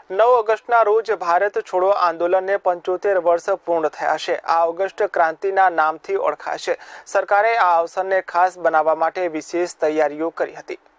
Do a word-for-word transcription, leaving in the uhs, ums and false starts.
नौ ऑगस्टના રોજ ભારત છોડો આંદોલનને પંચોતેર વર્ષ પૂર્ણ થયા છે। આ ઓગસ્ટ ક્રાંતિના નામથી ઓળખાશે। સરકારે આ અવસરને ખાસ બનાવવા માટે વિશેષ તૈયારીઓ કરી હતી।